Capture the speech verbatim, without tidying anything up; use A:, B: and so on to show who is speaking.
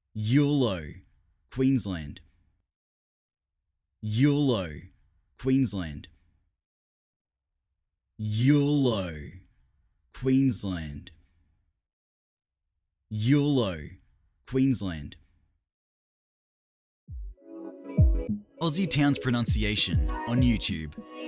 A: Eulo, Queensland. Eulo, Queensland. Eulo, Queensland. Eulo, Queensland. Aussie Towns Pronunciation on YouTube.